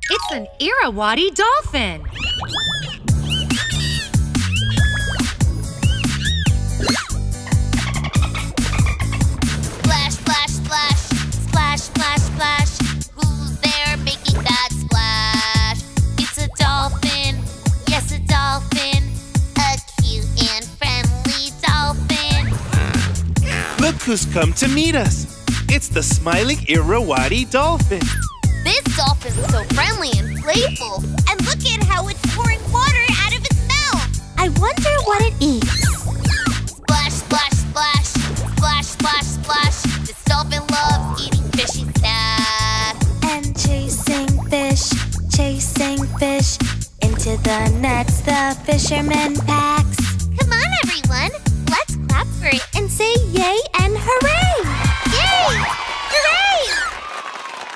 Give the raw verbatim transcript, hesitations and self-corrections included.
It's an Irrawaddy dolphin. Splash, splash, splash, splash, splash, splash. Who's there making that splash? It's a dolphin, yes, a dolphin. A cute and friendly dolphin. Look who's come to meet us. It's the smiling Irrawaddy Dolphin. This dolphin's so friendly and playful. And look at how it's pouring water out of its mouth. I wonder what it eats. Splash, splash, splash, splash, splash, splash. This dolphin loves eating fishy snacks. And chasing fish, chasing fish. Into the nets the fisherman packs.